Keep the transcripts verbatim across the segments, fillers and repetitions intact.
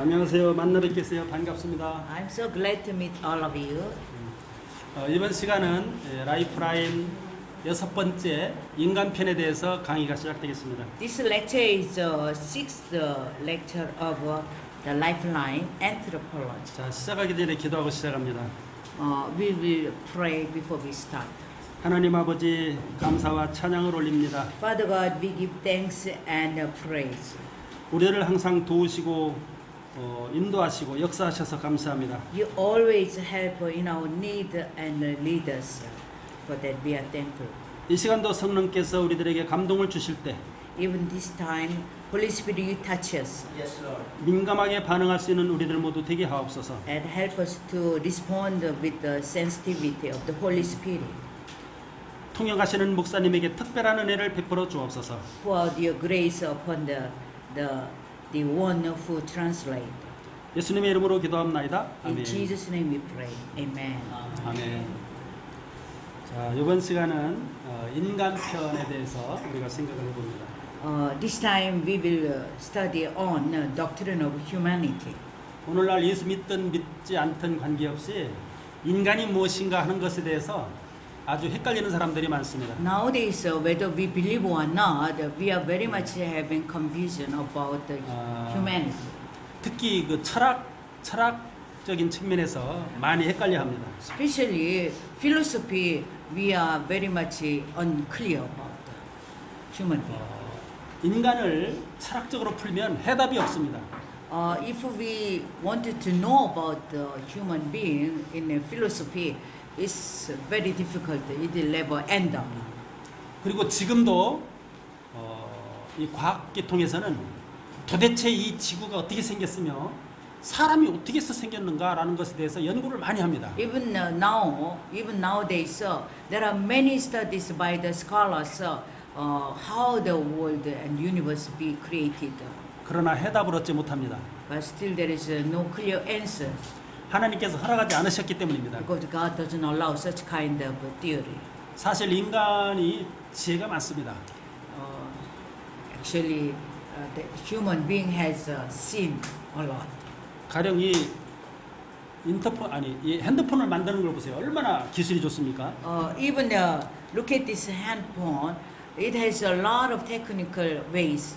안녕하세요. 만나 뵙겠어요. 반갑습니다. I'm so glad to meet all of you. 어, 이번 시간은 예, 라이프라인 여섯 번째 인간편에 대해서 강의가 시작되겠습니다. This lecture is the sixth uh, lecture of uh, the Lifeline Anthropology. 자, 시작하기 전에 기도하고 시작합니다. Uh, we will pray before we start. 하나님 아버지 감사와 찬양을 올립니다. Father God, we give thanks and uh, praise. 우리를 항상 도우시고 어, 인도하시고 역사하셔서 감사합니다. You always help in our need and lead us. For that we are thankful. 이 시간도 성령께서 우리들에게 감동을 주실 때 Even this time, Holy Spirit, you touch us. Yes, Lord. 민감하게 반응할 수 있는 우리들 모두 되게 하옵소서. And help us to respond with the sensitivity of the Holy Spirit. 통역하시는 목사님에게 특별한 은혜를 베풀어 주옵소서. Pour out your grace upon the the the one who translate. 예수님의 이름으로 기도합나이다. In 아멘. Jesus' name we pray. Amen. 아멘. 자, 이번 시간은 어, 인간편에 대해서 우리가 생각을 해봅니다. Uh, this time we will uh, study on uh, doctrine of humanity. 오늘날 예수 믿든 믿지 않든 관계없이 인간이 무엇인가 하는 것에 대해서 아주 헷갈리는 사람들이 많습니다. Nowadays, uh, whether we believe or not, uh, we are very much having confusion about the 아. humanity. 특히 그 철학, 철학적인 측면에서 많이 헷갈려합니다. Especially philosophy, we are very much unclear about the human being. 어, 인간을 철학적으로 풀면 해답이 없습니다. Uh, if we wanted to know about the human being in a philosophy, it's very difficult. It will never end up. 그리고 지금도 어, 이 과학계 통해서는 도대체 이 지구가 어떻게 생겼으며 사람이 어떻게 해서 생겼는가라는 것에 대해서 연구를 많이 합니다. Even uh, now, even nowadays, uh, there are many studies by the scholars uh, uh, how the world and universe be created. 그러나 해답을 얻지 못합니다. But still, there is uh, no clear answer 하나님께서 허락하지 않으셨기 때문입니다. because God doesn't allow such kind of theory. 사실 인간이 지혜가 많습니다. Uh, actually, uh, the human being has uh, sinned a lot. 가령 이 인터폰 아니 이 핸드폰을 만드는 걸 보세요. 얼마나 기술이 좋습니까? Uh, even uh, look at this handphone, it has a lot of technical ways.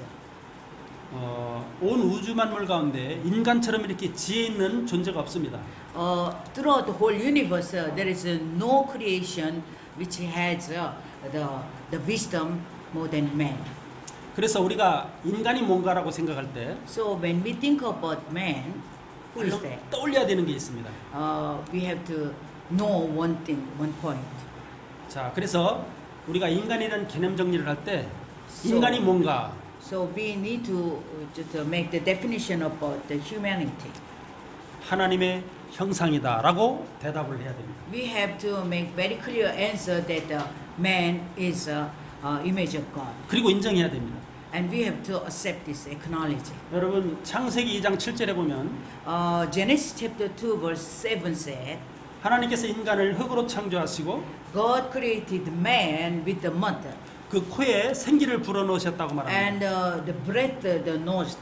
어, 온 우주 만물 가운데 인간처럼 이렇게 지혜 있는 존재가 없습니다. Uh, throughout the whole universe, uh, there is uh, no creation which has uh, the the wisdom more than man. 그래서 우리가 인간이 뭔가라고 생각할 때 So when we think about man, who is 얼른 that? 떠올려야 되는 게 있습니다. Uh, we have to know one thing, one point. 자, 그래서 우리가 인간이라는 개념 정리를 할 때 So- 인간이 뭔가 So we need to, to, to make the definition about the humanity. 하나님의 형상이다라고 대답을 해야 됩니다. We have to make very clear answer that uh, man is a uh, image of God, 그리고 인정해야 됩니다. and we have to accept this, acknowledge it. 여러분 창세기 이 장 칠 절에 보면 Uh, Genesis chapter two verse seven said, 하나님께서 인간을 흙으로 창조하시고 God created man with the mud 그 코에 생기를 불어넣으셨다고 말합니다. and uh, the breath, uh, the nose.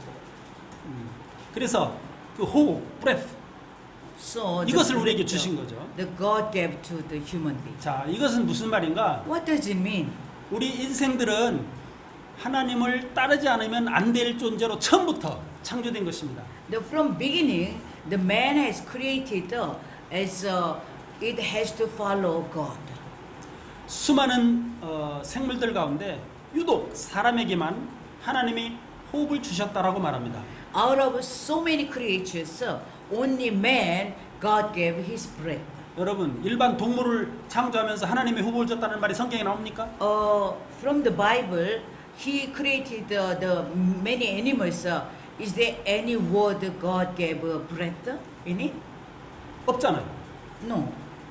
그래서 그 호흡, breath So 이것을 the, 우리에게 주신 거죠. the God gave to the human being. 자, 이것은 무슨 말인가? What does it mean? 우리 인생들은 하나님을 따르지 않으면 안 될 존재로 처음부터 창조된 것입니다. The, from beginning, the man has created uh, as uh, it has to follow God. 수많은 어, 생물들 가운데 유독 사람에게만 하나님이 호흡을 주셨다라고 말합니다. Out of so many creatures, uh, only man God gave his breath. 여러분, 일반 동물을 창조하면서 하나님이 호흡을 줬다는 말이 성경에 나옵니까? Uh, from the Bible, he created uh, the many animals. Uh, is there any word God gave uh, breath in it? 없잖아요. No.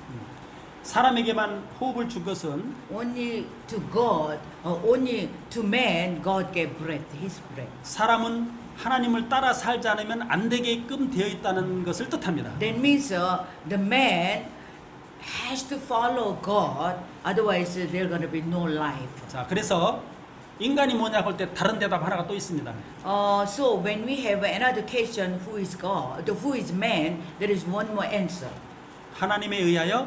사람에게만 호흡을 준 것은 Only to God, uh, only to man, God gave breath, his breath. 사람은 하나님을 따라 살지 않으면 안 되게끔 되어 있다는 것을 뜻합니다. That means uh, the man has to follow God, otherwise uh, there's going to be no life. 자, 그래서 인간이 뭐냐고 할 때 다른 대답 하나가 또 있습니다. Uh, so when we have another question, who is God, who is man, there is one more answer. 하나님에 의하여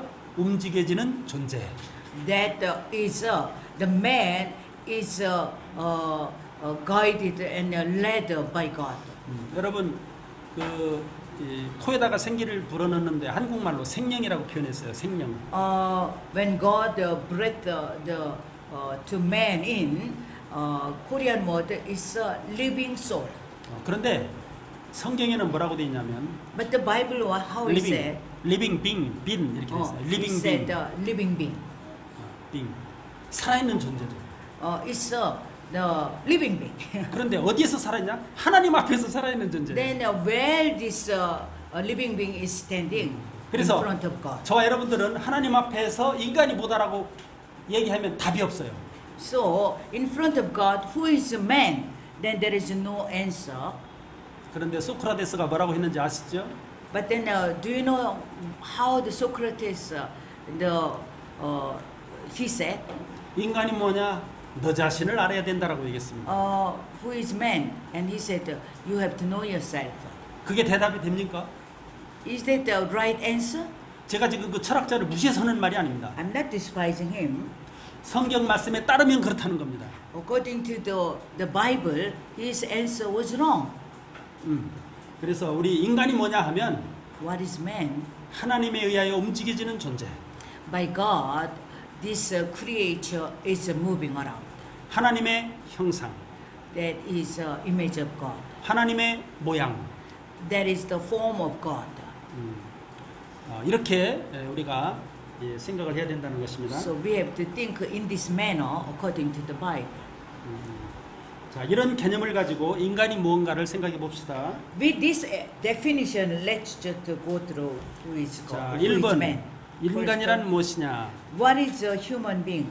움직여지는 존재. That uh, is uh, the man is uh, uh, uh, guided and uh, led by God. 음, 여러분 그 이, 코에다가 생기를 불어넣는데 한국말로 생명이라고 표현했어요. 생명. Uh, when God uh, breathed uh, the uh, to man in, uh, Korean word is a living soul. 어, 그런데 성경에는 뭐라고 돼 있냐면 But the Bible, how it said, living, living being, being 이렇게 돼 oh, 있어요. it living said being, uh, living being. 어, being. 살아있는 존재들. Uh, it's uh, the living being. 그런데 어디에서 살아있냐? 하나님 앞에서 살아있는 존재. Then uh, where this uh, uh, living being is standing in 그래서 front of God. 저와 여러분들은 하나님 앞에서 인간이 뭐다라고 얘기하면 답이 없어요. So in front of God, who is a man? Then there is no answer. 그런데 소크라테스가 뭐라고 했는지 아시죠? But then, uh, do you know how the Socrates, uh, the uh, he said, 인간이 뭐냐? 너 자신을 알아야 된다라고 얘기했습니다. uh, who is man? And he said, uh, you have to know yourself. 그게 대답이 됩니까? Is that the right answer? 제가 지금 그 철학자를 무시해서 하는 말이 아닙니다. I'm not despising him. 성경 말씀에 따르면 그렇다는 겁니다. According to the, the Bible, his answer was wrong. 음. 그래서 우리 인간이 뭐냐 하면 What is man? 하나님에 의하여 움직여지는 존재. By God, this uh, creature is uh, moving around. 하나님의 형상, That is uh, image of God. 하나님의 모양. That is the form of God. 음. 어, 이렇게 우리가 예, 생각을 해야 된다는 것입니다. So we have to think in this manner according to the Bible. 음. 자, 이런 개념을 가지고 인간이 무언가를 생각해 봅시다. With this uh, definition, let's just go through who is God, 자, who is 일 번 man. 인간이란 무엇이냐? What is a human being?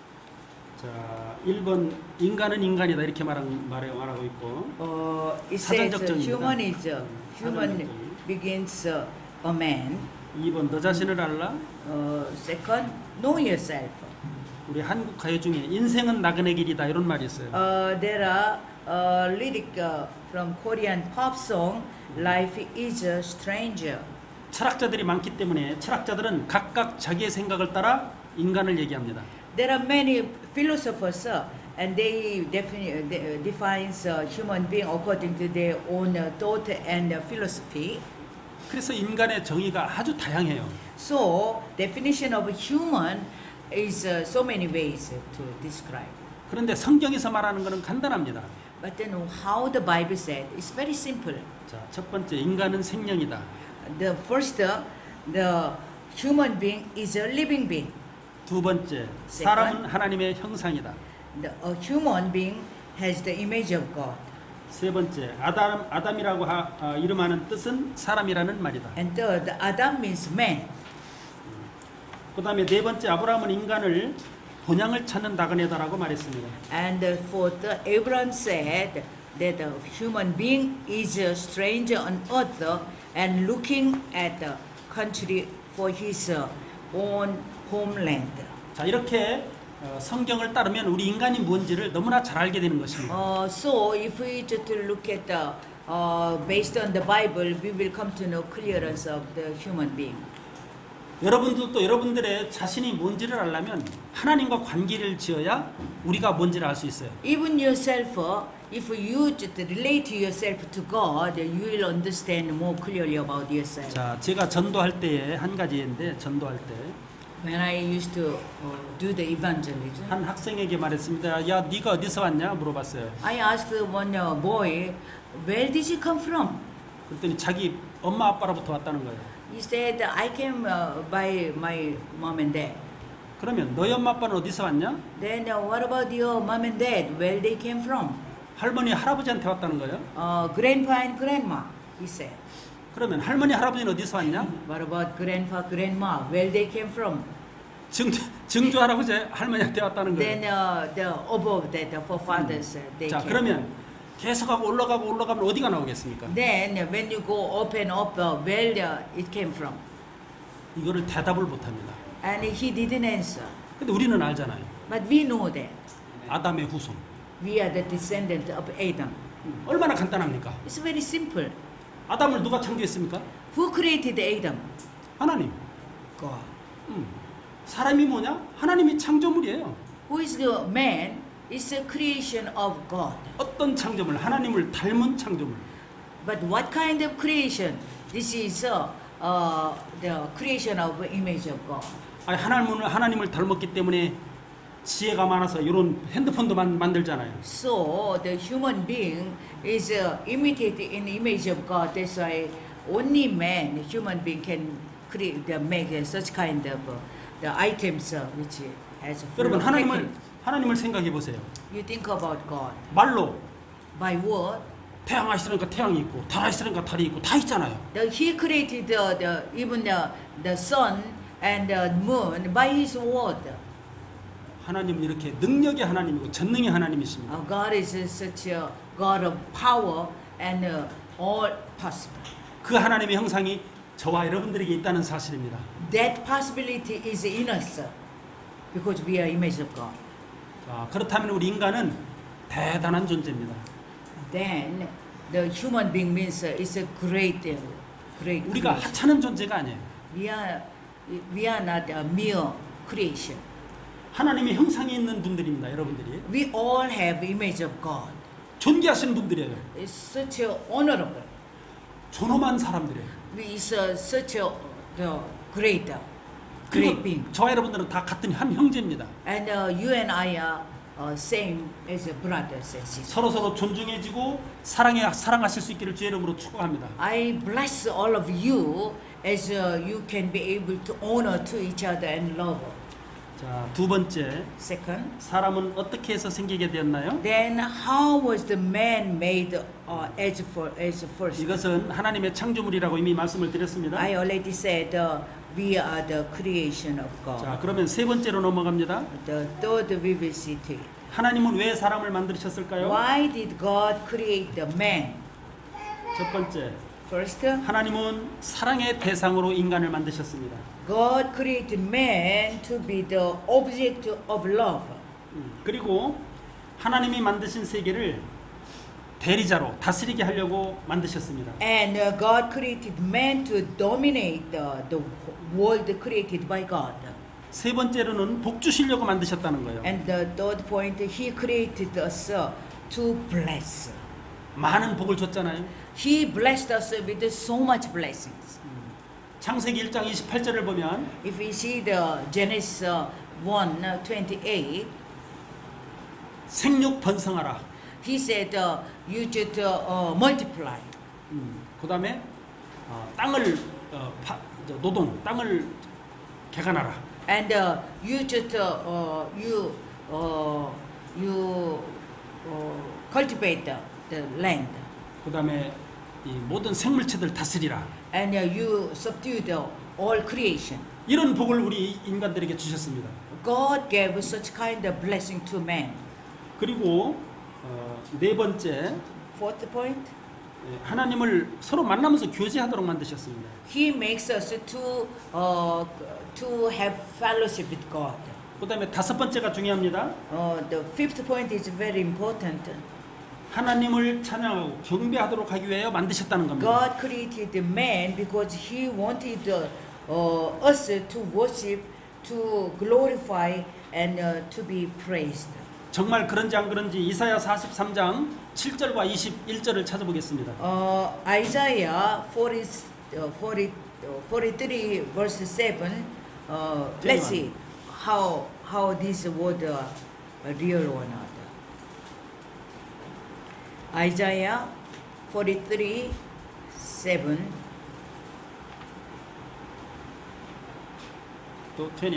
자, 일 번 인간은 인간이다 이렇게 말한, 말해, 말하고 있고 Uh, it says uh, 사전적정입니다. human is uh, human 사전적정. begins uh, a man. 이 번 너 자신을 알라. Uh, second, know yourself. 우리 한국 가요 중에 인생은 나그네 길이다 이런 말이 있어요. Uh, there are uh, lyric uh, from Korean pop song, "Life is a stranger." 철학자들이 많기 때문에 철학자들은 각각 자기의 생각을 따라 인간을 얘기합니다. There are many philosophers, uh, and they defini- de- defines uh, human being according to their own uh, thought and uh, philosophy. 그래서 인간의 정의가 아주 다양해요. So, definition of human is uh, so many ways to describe. 그런데 성경에서 말하는 것은 간단합니다. But then how the Bible said is very simple. 자, 첫 번째 인간은 생명이다. The first, uh, the human being is a living being. 두 번째 사람은 하나님의 형상이다. The, a human being has the image of God. 세 번째 아담 아담이라고 하, 아, 이름하는 뜻은 사람이라는 말이다. And third, Adam means man. 그다음에 네 번째 아브라함은 인간을 본향을 찾는 나그네다라고 말했습니다. And the fourth, Abraham said that the human being is a stranger on earth and looking at the country for his uh, own homeland. 자, 이렇게 어, 성경을 따르면 우리 인간이 뭔지를 너무나 잘 알게 되는 것입니다. Uh, so, if we just look at the, uh, based on the Bible, we will come to know clearance of the human being. 여러분들도 여러분들의 자신이 뭔지를 알려면 하나님과 관계를 지어야 우리가 뭔지를 알 수 있어요. Even yourself, uh, if you just relate yourself to God, you will understand more clearly about yourself. 자, 제가 전도할 때에 한 가지인데 전도할 때 한 When I used to uh, do the evangelism, 학생에게 말했습니다. 야, 네가 어디서 왔냐 물어봤어요. I asked one uh, boy, where did you come from? 그랬더니 자기 엄마 아빠로부터 왔다는 거예요. He said, I came uh, by my mom and dad. 그러면 너희 엄마 아빠는 어디서 왔냐? Then uh, what about your mom and dad? Where they came from? 할머니 할아버지한테 왔다는 거예요. Uh, grandpa and grandma, he said. 그러면 할머니 할아버지는 어디서 왔냐? What about grandpa, grandma? Where they came from? 증조, 증조 할아버지 할머니한테 왔다는 거예요. Then uh, the above that, the forefathers, uh, they 자, came. 그러면 계속하고 올라가고 올라가면 어디가 나오겠습니까? Then uh, when you go up and up, uh, where uh, it came from? 이거를 대답을 못합니다. And he didn't answer. 근데 우리는 알잖아요. But we know that. 아담의 후손. We are the descendant of Adam. 얼마나 간단합니까? It's very simple. 아담을 누가 창조했습니까? Who created Adam? 하나님. God. 음. 사람이 뭐냐? 하나님이 창조물이에요. Who is the man? It's a creation of God. 어떤 창조물? 하나님을 닮은 창조물. But what kind of creation? This is uh, uh, the creation of image of God. 아니, 하나님을 하나님을 닮았기 때문에 지혜가 많아서 이런 핸드폰도 만, 만들잖아요. So the human being is uh, imitated in the image of God. That's why only man, human being, can create, uh, make uh, such kind of uh, the items uh, which has. full 여러분 of 하나님을 technique. 하나님을 생각해 보세요. You think about God 말로 by word. 태양 하시니까 태양이 있고 달 하시니까 달이 있고 다 있잖아요. The, he created the, the even the, the sun and the moon by His word. 하나님은 이렇게 능력의 하나님이고 전능의 하나님이십니다. Uh, God is uh, such a God of power and uh, all possible. 그 하나님의 형상이 저와 여러분들에게 있다는 사실입니다. That possibility is in us uh, because we are image of God. 자, 그렇다면 우리 인간은 대단한 존재입니다. Then the human being means uh, it's a great, uh, great. 우리가 creation. 하찮은 존재가 아니에요. We are we are not a mere creation. 하나님의 형상이 있는 분들입니다. 여러분들이 We all have image of God. 존귀하신 분들이에요. It's such a honorable. 존엄한 사람들이에요. We is uh, such a the great, uh, great 그리고 being. 저와 여러분들은 다 같은 한 형제입니다. And uh, you and I are uh, same as a brothers and sisters. 서로 서로 존중해지고 사랑해 사랑하실 수 있기를 주의 이름으로 축복합니다. I bless all of you as uh, you can be able to honor to each other and love. 자, 두 번째, Second, 사람은 어떻게 해서 생기게 되었나요? then how was the man made uh, as for as first? 이것은 하나님의 창조물이라고 이미 말씀을 드렸습니다. I already said uh, we are the creation of God. 자, 그러면 세 번째로 넘어갑니다. The third we will see to it. 하나님은 왜 사람을 만드셨을까요? Why did God create the man? 첫 번째, First, 하나님은 사랑의 대상으로 인간을 만드셨습니다. God created man to be the object of love. 음, 그리고 하나님이 만드신 세계를 대리자로 다스리게 하려고 만드셨습니다. And uh, God created man to dominate the, the world created by God. 세 번째로는 복 주시려고 만드셨다는 거예요. And the third point, He created us uh, to bless. 많은 복을 줬잖아요. He blessed us with so much blessings. 창세기 일 장 이십팔 절을 보면 If we see the Genesis uh, one twenty-eight, 생육 번성하라. He said, uh, you should uh, uh, multiply. 음, 그 다음에 어, 땅을 어, 파, 저, 노동, 땅을 개간하라. And uh, you should uh, uh, you uh, you uh, cultivate the, the land. 그 다음에 이 모든 생물체들 다스리라. And uh, you subdue the all creation. 이런 복을 우리 인간들에게 주셨습니다. God gave such kind of blessing to man. 그리고 어, 네 번째, Fourth point, 예, 하나님을 서로 만나면서 교제하도록 만드셨습니다. He makes us to uh, to have fellowship with God. 그 다음에 다섯 번째가 중요합니다. Uh, the fifth point is very important. 하나님을 찬양하고 경배하도록 하기 위하여 만드셨다는 겁니다. God created man because He wanted uh, uh, us to worship, to glorify, and uh, to be praised. 정말 그런지 안 그런지 이사야 사십삼 장 칠 절과 이십일 절을 찾아보겠습니다. Uh, Isaiah forty, uh, forty, uh, forty-three verse seven. Uh, let's see how how this word uh, real or not. Isaiah forty-three seven. 또 이십일,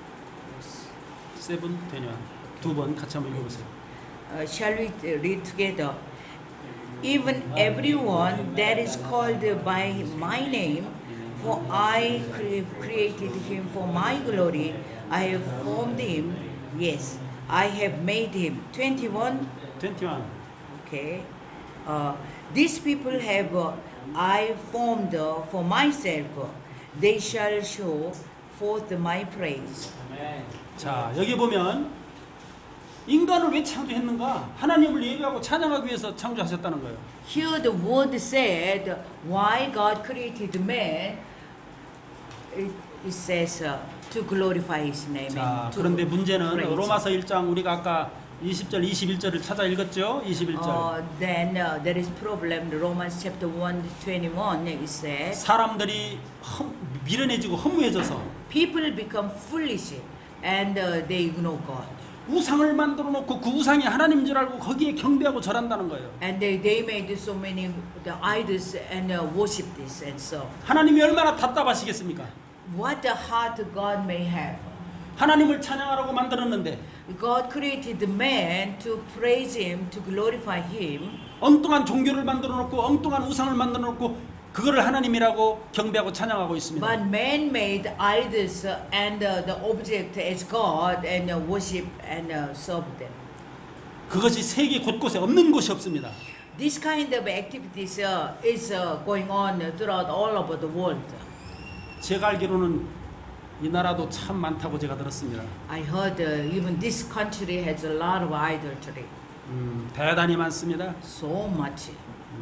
칠, 이십일 두 번 같이 한번 읽어보세요. Uh, shall we read together? Even everyone that is called by my name, for I cre- created him for my glory. I have formed him. Yes, I have made him. twenty-one. 이십일. Okay. Uh, these people have uh, I formed uh, for myself. They shall show forth my praise. 자, 여기 보면 인간을 왜 창조했는가? 하나님을 예배하고 찬양하기 위해서 창조하셨다는 거예요. Here the word said why God created man. It, it says uh, to glorify His name. 자, and to 그런데 문제는 praise. 로마서 일 장 우리가 아까 이십 절, 이십일 절을 찾아 읽었죠? 이십일 절. Uh, then uh, there is problem. Romans chapter one twenty-one. It says 사람들이 험, 미련해지고 허무해져서 people become foolish and uh, they ignore God. 우상을 만들어 놓고 그 우상이 하나님인 줄 알고 거기에 경배하고 절한다는 거예요. And they, they made so many the idols and uh, worship this and so. 하나님이 얼마나 답답하시겠습니까? What a heart God may have. 하나님을 찬양하라고 만들었는데 God created man to praise Him, to glorify Him. 엉뚱한 종교를 만들어 놓고 엉뚱한 우상을 만들어 놓고 그거를 하나님이라고 경배하고 찬양하고 있습니다. But man made idols uh, and uh, the object as God and uh, worship and uh, serve them. 그것이 세계 곳곳에 없는 곳이 없습니다. This kind of activities uh, is uh, going on throughout all over the world. 제가 알기로는 이 나라도 참 많다고 제가 들었습니다. I heard uh, even this country has a lot of idolatry. 음, 대단히 많습니다. So much.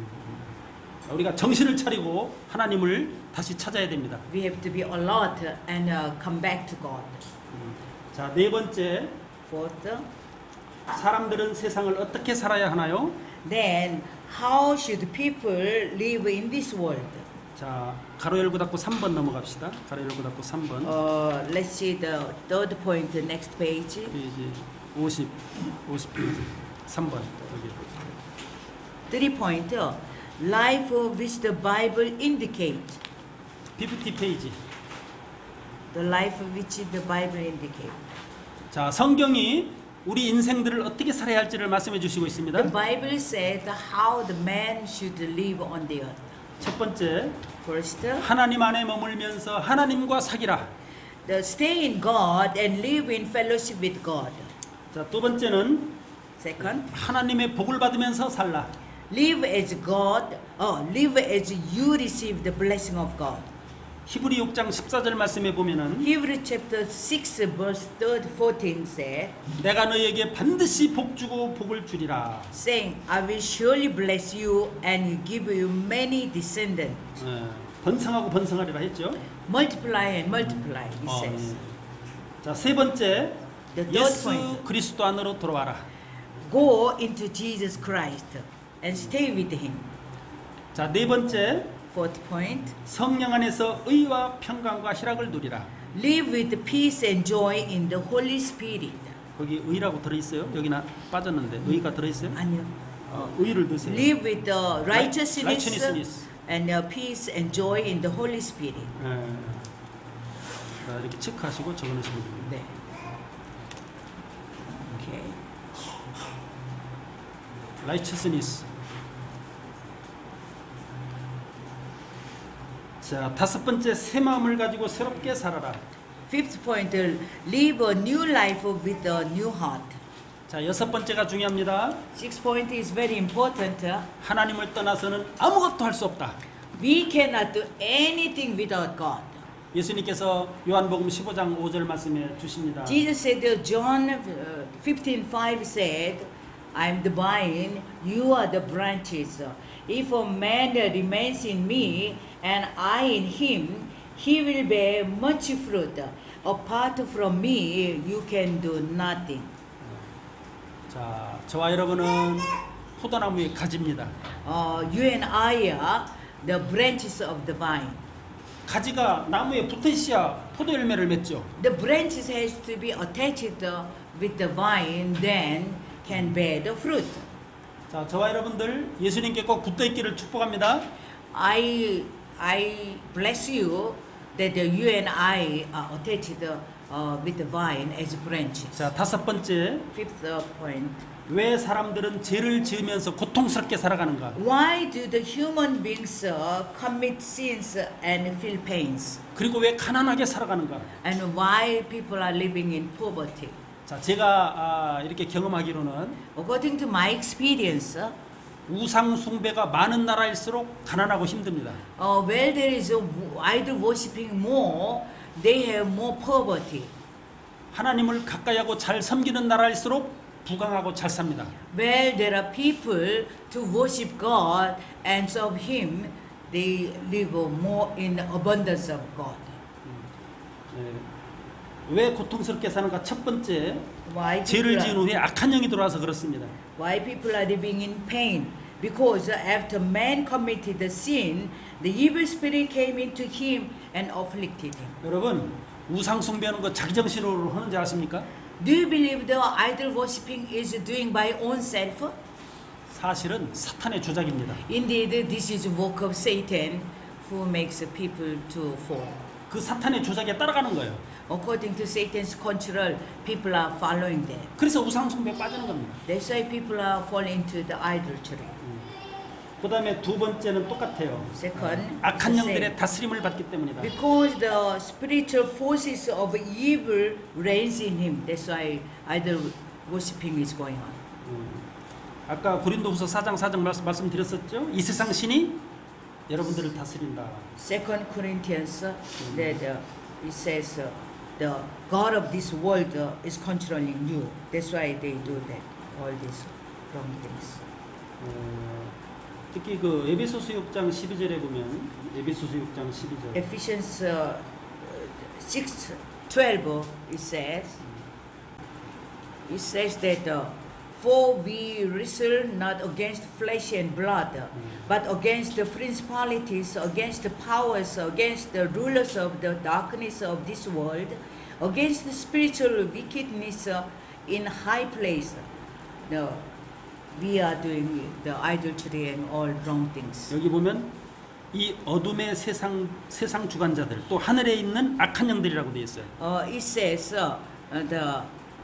우리가 정신을 차리고 하나님을 다시 찾아야 됩니다. We have to be alert and uh, come back to God. 자, 네 번째, Fourth, 사람들은 세상을 어떻게 살아야 하나요? then how should people live in this world? 자, 가로 열고 닫고 삼 번 넘어갑시다. 가로 열고 닫고 삼 번. Uh, let's see the third point, the next page. 페이지 오십, 오십 페이지 삼 번 여기. Three point, uh, life which the Bible indicates. 오십 페이지. The life which the Bible indicates. 자, 성경이 우리 인생들을 어떻게 살아야 할지를 말씀해 주시고 있습니다. The Bible says how the man should live on the earth. 첫 번째, First, 하나님 안에 머물면서 하나님과 사귀라. the stay in God and live in fellowship with God. 자, 두 번째는 Second, 하나님의 복을 받으면서 살라. live as God, oh, live as you receive the blessing of God. 히브리 육 장 십사 절 말씀에 보면은 Hebrews chapter six verse fourteen says, 내가 너희에게 반드시 복 주고 복을 주리라. saying, I will surely bless you and give you many descendants. 예, 번성하고 번성하리라 했죠. Multiply and multiply, he 어, says. 예. 자, 세 번째, The third 예수 point. 그리스도 안으로 돌아와라. Go into Jesus Christ and stay with him. 자, 네 번째, Fourth point, 성령 안에서 의와 평강과 희락을 누리라. live with peace and joy in the Holy Spirit. 거기 의라고 들어 있어요? 여기나 빠졌는데 의가 들어 있어요? 아니요. 어, 의를 넣으세요. Live with the righteousness righteousness. and uh, peace and joy in the Holy Spirit. 예. 자, 이렇게 체크하시고 적어놓으시면 됩니다. 네. Okay. righteousness. 자, 다섯 번째, 새 마음을 가지고 새롭게 살아라. Fifth point, uh, live a new life with a new heart. 자, 여섯 번째가 중요합니다. Sixth point is very important. uh, 하나님을 떠나서는 아무것도 할 수 없다. We cannot do anything without God. 예수님께서 요한복음 십오 장 오 절 말씀해 주십니다. Jesus said, uh, John uh, fifteen five said, I am the vine, you are the branches. If a man remains in me and I in him, he will bear much fruit. Apart from me, you can do nothing. 자, 저와 여러분은 포도나무의 가지입니다. Uh, you and I are the branches of the vine. 가지가 나무에 붙어 있어야 포도 열매를 맺죠. The branches has to be attached uh, with the vine, then can bear the fruit. 자, 저와 여러분들 예수님께 꼭 붙어 있기를 축복합니다. I I bless you that uh, you and I are attached uh, with the vine as branches. 자, 다섯 번째, Fifth uh, point. 왜 사람들은 죄를 지으면서 고통스럽게 살아가는가? Why do the human beings uh, commit sins and feel pains? 그리고 왜 가난하게 살아가는가? And why people are living in poverty? 자, 제가 아, 이렇게 경험하기로는 According to my experience, uh, 우상 숭배가 많은 나라일수록 가난하고 힘듭니다. uh, where there is a idol worshipping more, they have more poverty. 하나님을 가까이 하고 잘 섬기는 나라일수록 부강하고 잘 삽니다. Where there are people to worship God and serve Him, they live more in abundance of God. 예, 왜 고통스럽게 사는가? 첫 번째, Why 죄를 people, 지은 are, 후에 악한 영이 들어와서 그렇습니다. why people are living in pain? Because after man committed the sin, the evil spirit came into him and afflicted him. 여러분, 우상 숭배하는 거 자기정신으로 하는지 아십니까? Do you believe the idol worshipping is doing by own self? 사실은 사탄의 조작입니다. Indeed, this is work of Satan who makes people to fall. 그 사탄의 조작에 따라가는 거예요. According to Satan's control, people are following them. 그래서 우상 숭배에 빠지는 겁니다. That's why people are falling into the idolatry. 그 다음에 두 번째는 똑같아요. Second, 악한 the same. 영들의 다스림을 받기 때문이다. Because the spiritual forces of evil reigns in him. That's why idol worshipping is going on. 음, 아까 고린도후서 사 장 사 절 말씀, 말씀드렸었죠. 이 세상 신이 여러분들을 다스린다. Second Corinthians, uh, that uh, it says uh, the God of this world uh, is controlling you. That's why they do that, all these wrong things. 어, 특히 그 에베소서 육 장 십이 절에 보면 에베소서 육 장 십이 절 Ephesians uh, six twelve, it says, it says that uh, for we wrestle not against flesh and blood, but against the principalities, against the powers, against the rulers of the darkness of this world, against the spiritual wickedness uh, in high place. No, we are doing the idolatry and all wrong things. 여기 보면 이 어둠의 세상 세상 주관자들 또 하늘에 있는 악한 영들이라고 되어 있어요. Uh, it says uh, uh, the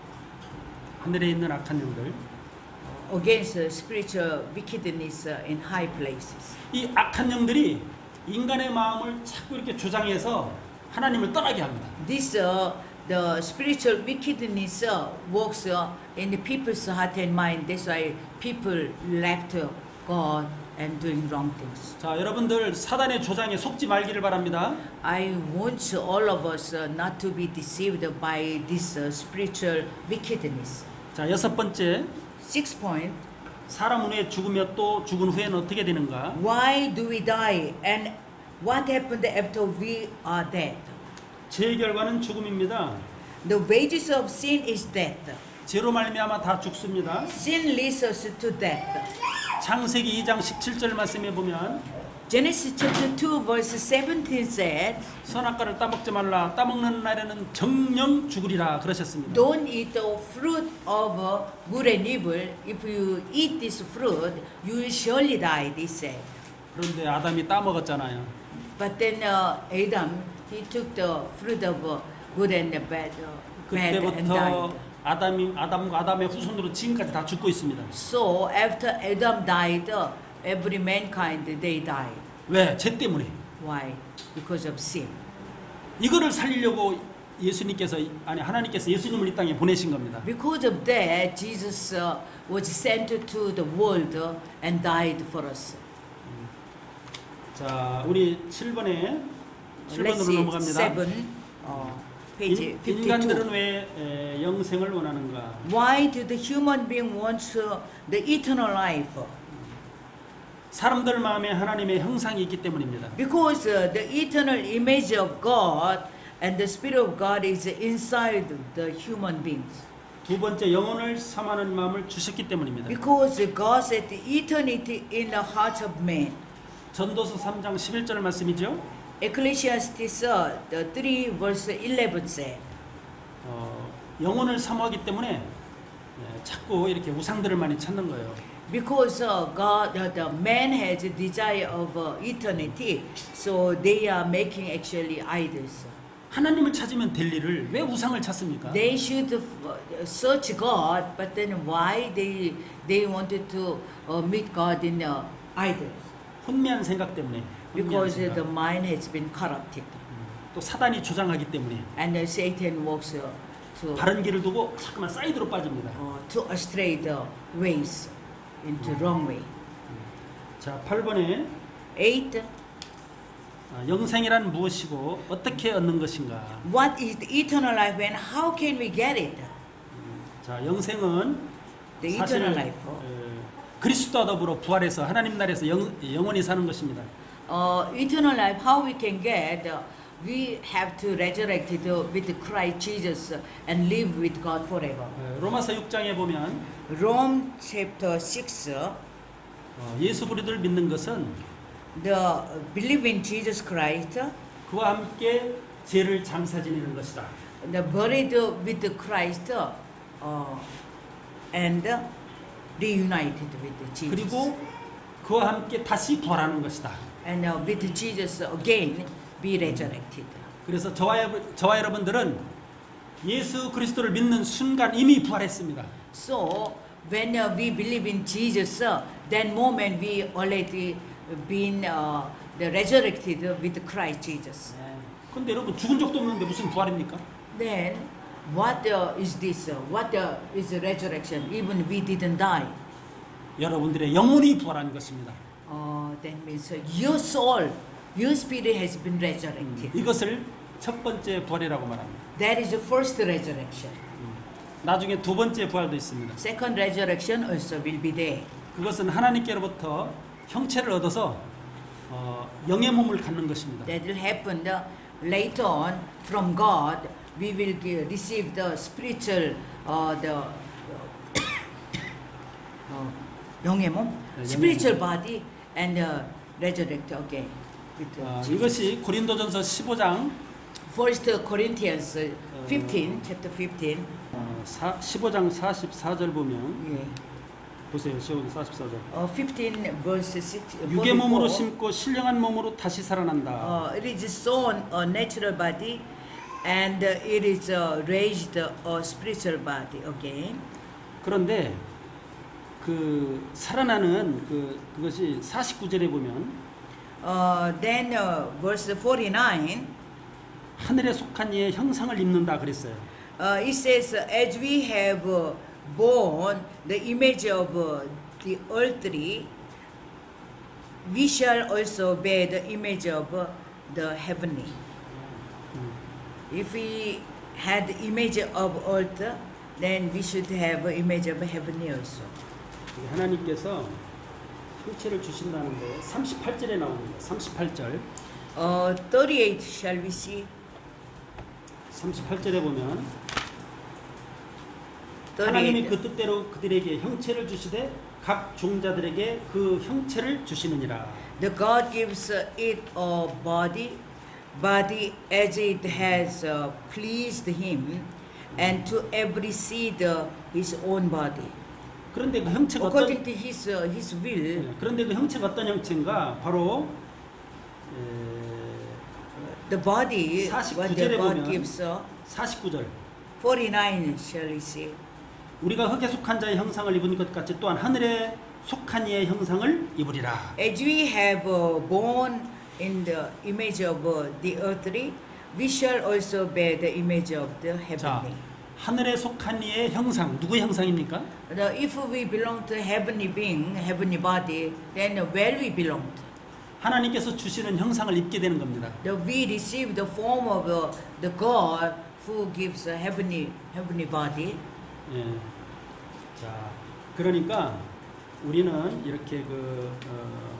하늘에 있는 악한 영들. against uh, spiritual wickedness uh, in high places. 이 악한 영들이 인간의 마음을 자꾸 이렇게 조장해서 하나님을 떠나게 합니다. This uh, the spiritual wickedness uh, works uh, in the people's heart and mind. That's why people left uh, God and doing wrong things. 자, 여러분들 사단의 조장에 속지 말기를 바랍니다. I want all of us uh, not to be deceived by this uh, spiritual wickedness. 자, 여섯 번째, Sixth point. 사람은 왜 죽으며 또 죽은 후에는 어떻게 되는가? Why do we die and what happened after we are dead? 죄의 결과는 죽음입니다. The wages of sin is death. 죄로 말미암아 다 죽습니다. Sin leads us to death. 창세기 이 장 십칠 절 말씀에 보면 Genesis chapter two verse seventeen said, 선악과를 따먹지 말라. 따먹는 날에는 정령 죽으리라 그러셨습니다. don't eat the fruit of uh, good and evil. If you eat this fruit, you will surely die, they said. 그런데 아담이 따먹었잖아요. But then uh, Adam, he took the fruit of uh, good and bad, uh, bad and 그때부터 died. 아담이 아담과 아담의 후손으로 지금까지 다 죽고 있습니다. So after Adam died, uh, every mankind, they died. 왜? 죄 때문에. Why? Because of sin. 이거를 살리려고 예수님께서 아니 하나님께서 예수님을 이 땅에 보내신 겁니다. Because of that, Jesus uh, was sent to the world uh, and died for us. 자, 우리 칠 번에 칠 Let's 번으로 see, 넘어갑니다. seven, uh, page 인, 인간들은 fifty-two. 왜 에, 영생을 원하는가? Why do the human being want uh, the eternal life? 사람들 마음에 하나님의 형상이 있기 때문입니다. Because uh, the eternal image of God and the Spirit of God is inside the human beings. 두 번째 영혼을 삼하는 마음을 주셨기 때문입니다. Because God set eternity in the hearts of man. 전도서 삼 장 십일 절 말씀이죠. Ecclesiastes uh, the three verse eleven said, 어, 영혼을 사모하기 때문에 예, 자꾸 이렇게 우상들을 많이 찾는 거예요. because uh, God, uh, the man has a desire of uh, eternity, so they are making actually idols. 하나님을 찾으면 될 일을 왜 우상을 찾습니까? They should uh, search God, but then why they they wanted to uh, meet God in uh, idols? 혼미한 생각 때문에. 혼미한 Because uh, 생각. the mind has been corrupted, 또 사단이 조장하기 때문에 and uh, Satan works uh, to 바른 길을 두고 자꾸만 사이드로 빠집니다. uh, to astray the ways into wrong way. 자, 팔 번에 Eight. 아, 영생이란 무엇이고 어떻게 얻는 것인가? What is the eternal life and how can we get it? 자, 영생은 the 사실 eternal life. 그리스도와 더불어 부활해서 하나님 나라에서 영, 영원히 사는 것입니다. Uh, eternal life, how we can get? Uh, we have to resurrect it uh, with Christ Jesus and live with God forever. 에, 로마서 육 장에 보면 Rome chapter six, uh, 어, 예수 그리스도를 믿는 것은 the uh, believe in Jesus Christ, uh, 그와 함께 죄를 장사 지내는 것이다. the buried uh, with Christ, uh, uh, and uh, reunited with Jesus. 그리고 그와 함께 다시 부활하는 것이다. And uh, with Jesus again be resurrected. 그래서 저와, 여러- 저와 여러분들은 예수 그리스도를 믿는 순간 이미 부활했습니다. So when uh, we believe in Jesus, uh, that moment we already been uh, the resurrected with Christ Jesus. 근데 여러분 죽은 적도 없는데 무슨 부활입니까? Then what uh, is this? Uh, what uh, is the resurrection? Even we didn't die. 여러분들의 영혼이 부활한 것입니다. Uh, that means uh, your soul, your spirit has been resurrected. 이것을 첫 번째 부활이라고 말합니다. That is the first resurrection. 나중에 두 번째 부활도 있습니다. Second resurrection also will be there. 그것은 하나님께로부터 형체를 얻어서 어, 영의 몸을 갖는 것입니다. That will happen uh, later on from God. We will give, receive the spiritual, uh, the uh, 영의 몸, 네, spiritual body, and uh, resurrect again. With, uh, 아, Jesus. 이것이 고린도전서 십오 장 First Corinthians uh, fifteen, chapter fifteen. 어, 사, 십오 장 사십사 절 보면 Yeah. 보세요. 십오 장 사십사 절. Uh, fifteen verse six. 육의 몸으로 forty-four. 심고 신령한 몸으로 다시 살아난다. Uh, it is sown a natural body, and uh, it is uh, raised a spiritual body again. 그런데 그 살아나는 그 그것이 사십구 절에 보면 Uh, then uh, verse forty-nine, 하늘에 속한 이의 형상을 입는다 그랬어요. uh, it says, uh, as we have uh, borne the image of uh, the earthly, we shall also bear the image of uh, the heavenly. If we had the image of earth, then we should have an image of heavenly also. 하나님께서 형체를 주신다는데 삼십팔 절에 나옵니다. 삼십팔 절. Uh, thirty-eight, shall we see? 삼십팔 절에 보면 하나님이 thirty-eight. 그 뜻대로 그들에게 형체를 주시되 각 종자들에게 그 형체를 주시느니라. The God gives uh, it a body, body as it has uh, pleased Him, and to every seed uh, his own body, 그런데 그 형체가 어떤 according to His uh, His will. 네, 그런데 그 형체가 어떤 형체인가? 바로 에, The body, 사십구 what 절에 the God 보면 gives. Uh, 사십구 절. forty-nine, shall we see? 우리가 흙에 속한 자의 형상을 입은 것 같이 또한 하늘에 속한 이의 형상을 입으리라. As we have uh, born in the image of uh, the earthly, we shall also bear the image of the 자, heavenly. 하늘에 속한 이의 형상, 누구의 형상입니까? Now, if we belong to heavenly being, heavenly body, then where we belong to? 하나님께서 주시는 형상을 입게 되는 겁니다. The, we receive the form of uh, the God who gives a heavenly heavenly body. 예. 자, 그러니까 우리는 이렇게 그 어,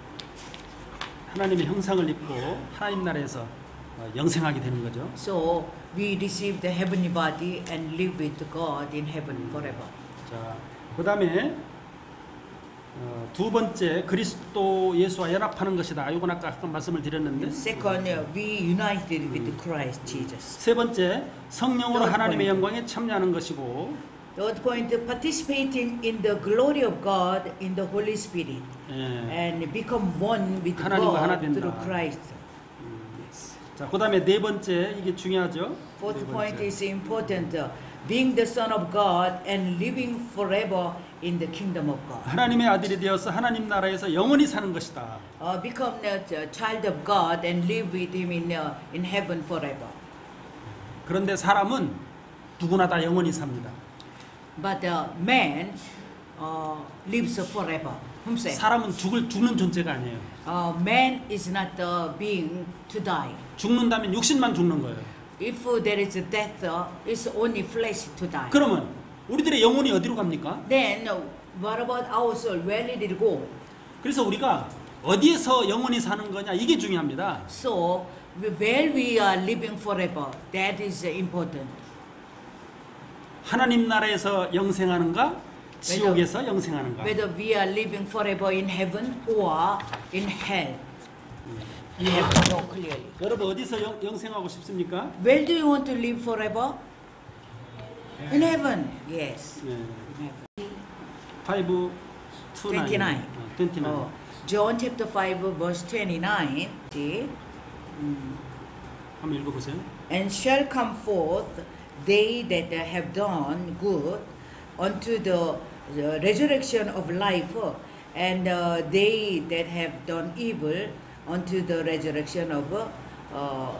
하나님의 형상을 입고 하나님 나라에서 어, 영생하게 되는 거죠. So we receive the heavenly body and live with God in heaven forever. 자, 그다음에 어, 두 번째 그리스도 예수와 연합하는 것이다. 이건 아까 아까 말씀을 드렸는데. Second, uh, we united with Christ Jesus. 세 번째 성령으로 Third 하나님의 point. 영광에 참여하는 것이고. Third point, uh, participating in the glory of God in the Holy Spirit 예. and become one with 하나님과 하나 God 된다. through Christ. 자, 그다음에 네 번째 이게 중요하죠. Fourth 네 point 번째. is important, uh, being the Son of God and living forever in the kingdom of God. 하나님의 아들이 되어서 하나님 나라에서 영원히 사는 것이다. Uh, become a uh, child of God and live with Him in uh, in heaven forever. 그런데 사람은 누구나 다 영원히 삽니다. But uh, man uh, lives forever himself. 사람은 죽을 죽는 존재가 아니에요. Uh, man is not uh, being to die. 죽는다면 육신만 죽는 거예요. If uh, there is a death, uh, it's only flesh to die. 그러면 우리들의 영혼이 어디로 갑니까? then what about our soul? Where did it go? 그래서 우리가 어디에서 영원히 사는 거냐 이게 중요합니다. So where we are living forever, that is important. 하나님 나라에서 영생하는가, 지옥에서 영생하는가. Whether we are living forever in heaven or in hell. You have to know clearly. 여러분 어디서 영, 영생하고 싶습니까? Where do you want to live forever? In heaven. Yes. 네. In heaven. five, two, nine. twenty-nine. 어, twenty-nine. Oh, John chapter five verse twenty-nine. See? 한번 읽어보세요. And shall come forth they that have done good unto the, the resurrection of life, and uh, they that have done evil unto the resurrection of uh,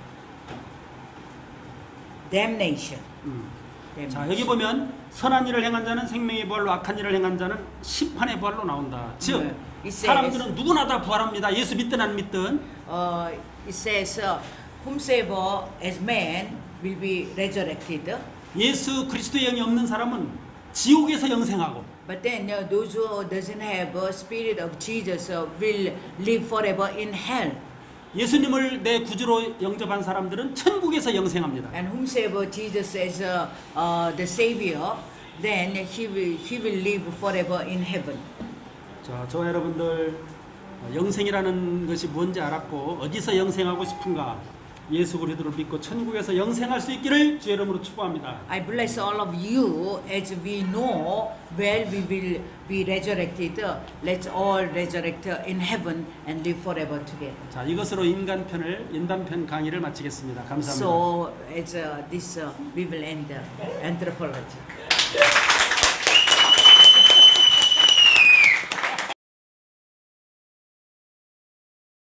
damnation. 음. damnation. 자 여기 보면 선한 일을 행한 자는 생명의 부활로 악한 일을 행한 자는 심판의 부활로 나온다. 즉 네. 이 says- 사람들은 누구나 다 부활합니다. 예수 믿든 안 믿든. Uh, it says, uh, whomsoever as man will be resurrected, 예수 그리스도의 영이 없는 사람은 지옥에서 영생하고 but then uh, those who doesn't have a spirit of Jesus uh, will live forever in hell. 예수님을 내 구주로 영접한 사람들은 천국에서 영생합니다. And whomsoever Jesus is uh, uh, the Savior, then he will, he will live forever in heaven. 자, 저와 여러분들 어, 영생이라는 것이 뭔지 알았고 어디서 영생하고 싶은가? 예수 그리스도를 믿고 천국에서 영생할 수 있기를 주의 이름으로 축복합니다. I bless all of you as we know where we will be resurrected. Let's all resurrect in heaven and live forever together. 자, 이것으로 인간편을 인간편 강의를 마치겠습니다. 감사합니다. So, as uh, this, uh, we will end the anthropology.